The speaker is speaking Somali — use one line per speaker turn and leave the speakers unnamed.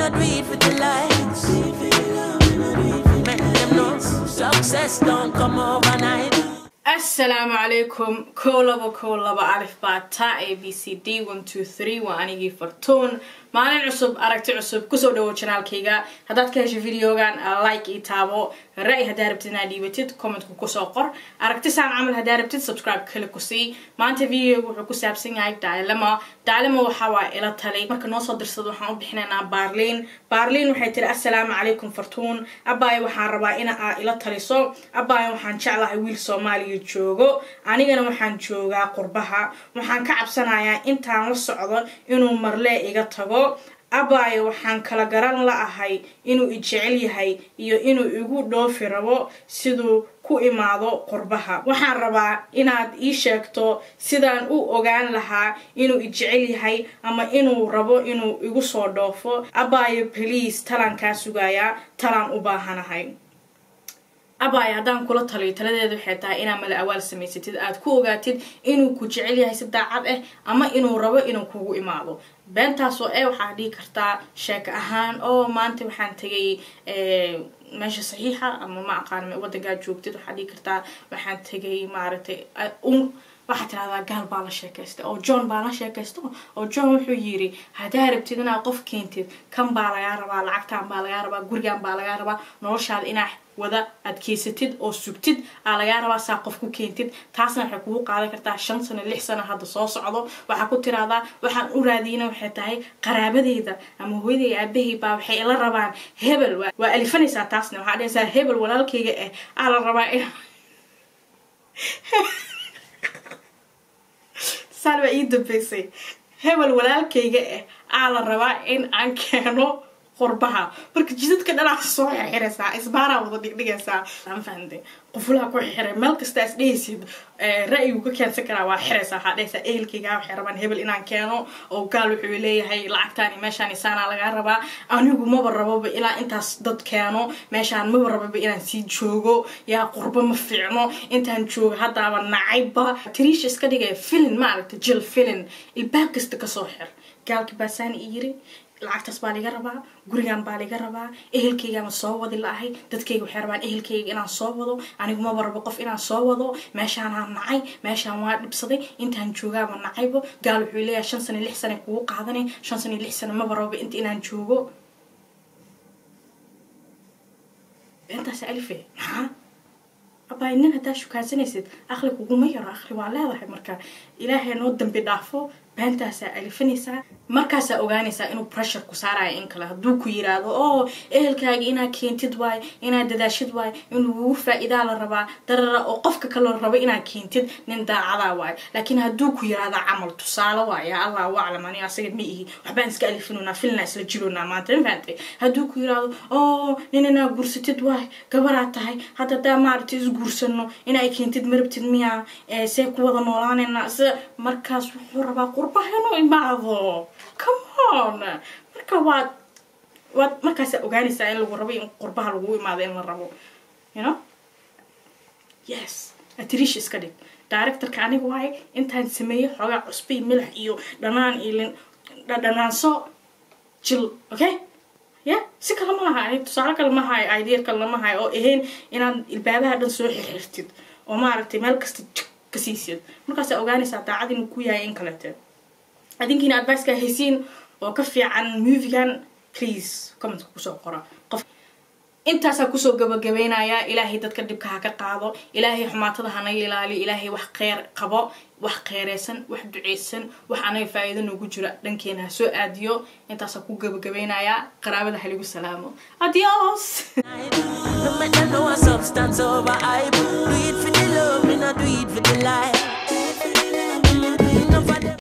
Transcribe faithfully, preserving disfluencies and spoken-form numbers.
not do it for the likes. Make them know success don't come overnight.
Assalamu alaikum. Kolaba kolaba alif ba ta A B C D one two three wa anigi fartoon. Maalin cusub aragti cusub kusoo dhawo channelkayga. Hadaad ka hesho videogan like ii taabo, ra'yi hadaa rabtid inaad dhiibatid comment ku kusoo qor. Aragti saan camal hadaa rabtid subscribe kale ku sii. Maanta videoga wuxuu ku saabsan yahay dilemma. Dilemma waxa waa ila tali. Marka noo soo dirsado waxaan u bixinaynaa Barlin. Barlin waxay tiri assalaamu alaikum fartoon. Abbaay waxaan rabaa in aad ila taliso. Abbaay waxaan jeclahay wiil Soomaaliya joogo. Anigana waxaan joogaa qurbaha. Waxaan ka cabsanayaa intaan la socdo inuu marle iga tago. Abbaay waxaan kala garan la'ahay inuu i jecel yahay iyo inuu igu dhoofi rabo siduu ku imaado qurbaha. Waxaan rabaa inaad ii sheegto sidaan u ogaan lahaa inuu i jecel yahay ama inuu rabo inuu igu soo dhoofo. Abbaay please talan ka sugaya, talan u baahanahay. Abbaay hadaan kula taliyo taladeedu waxay tahay inaad mala awaal samaysatid aad ku ogaatid inuu ku jecel yahay si daacad ah ama inuu rabo inuu kugu imaado. Beentaas oo ay waxa dhigi kartaa sheeko ahaan oo maanta waxaan tagay ee meesha saxiixa ama ma aqaan waddanka joogtid waxa dhigi kartaa waxaan tagay maaragtay um waxa tiraahdaa gaal baa la sheekaystay oo John baa la sheekaystay oo John wuxuu yiri hadaa rabtid inaad qof keentid kan baa laga rabaa lacagtaan baa laga rabaa gurigan baa laga rabaa noloshaada inaad wada adkeysatid oo sugtid aa laga rabaa saa qof ku keentid taasna waxay kugu qaadan kartaa shan sano lix sano hadda soo socdo waxa ku tiraahdaa waxaan u raadiyay waxay tahay qaraabadeeda ama hooyaday aabahay baa waxay ila rabaan hebel waa alifanaysa taasna waxa dhaysaa hebel walaalkayga ah aa la rabaa in salwa ii dambeysay hebel walaalkayga ah aa la rabaa in aan keeno qurbaha marka jidadka dhanac soo xiraysaa isbaara wada dhigdhigaysaa aan fahanday qofulaha ku xiray meel kasta is dhaysid ra'yigu ka keensan kara waa xiraysaa hadaysa ehelkayga waxa rabaan hebel inaan keeno oo gaal wuxuu leeyahay lacagtaan meeshaan isaana laga rabaa anigu ma barababa ilaa intaas dad keeno meeshaan ma barababa inaan sii joogo yaa qurba ma fiicno intaan joogo hadaaba nacayba tiriish iska dhigay film ma aragtay jil film ilbaab kasta ka soo xir gaalki baasaan iyiri lacagtaas baa laga rabaa gurigan baa laga rabaa ehelkayga ma soo wadi laahay dadkayga waxay rabaan ehelkayga inaan soo wado anigu ma barabo qof inaan soo wado meeshaan aan nacay meeshaan waa dhibsaday intaan joogaa ma nacaybo gaal wuxuu leeyahay shan sano lix sano kugu qaadanay shan sano lix sano ma barabo inta inaan joogo intaas alife ha abbaay nin hadaa shukaansanaysid aqli kuguma yaro aqli waa leedahay marka ilaahay noo dambi dhaafo beentaas alifanaysa markaas ogaanaysa inuu pressure ku saarayo in kale haduu ku yiraahdo oo ehelkaaga ina keentid waay ina dadaashid waay inuu faa'iido la rabaa darara oo qofka kale rabo ina keentid nin daacada waay laakiin haduu ku yiraahdo amal tusaale waay Allah waclam ani asaga ma ihi waxbaan iska alifinuna filna isla jirona maanta faantay haduu ku yiraahdo oo ninina gursatid waay gabara tahay hada daa maartay is gursano ina ay keentid marabtid miya ee see ku wada noolaanayna markaas wuxuu rabaa qurbaano imaado come on marka waad waad markaas ogaanaysaa in lagu rabo in qurbaha lagu imaado in la rabo you know yes atrish iska dhig director ka aniga waay intaan sameeyo xogaa cusbi milix iyo dhanaan ilin dhanaanso jil okay yeah si kala ma laha ay tusaale kala ma hay idea kala ma hay oo ahayn inaan ilbaabaha dhan soo xirxirtid oo ma aragtay meel kasta ka siisid markaas ogaanaysaa daacad inuu ku yahay in kale taa adinkiina advice ka haysiin oo ka fiican movie-gan please comment ku soo qora qof intaas ku soo gabagabeynaya ilaahay dadka dibka ha ka qaado ilaahay xumaatada hana ilaaliyo ilaahay wax qeer qabo wax qeereysan wax duceysan wax aanay faa'iido noogu jira dhankeena soo aadiyo intaas ku gabagabeynaya qaraabada haligu salaamo adios
No matter no substance over I do it for the love, me not do it for the life.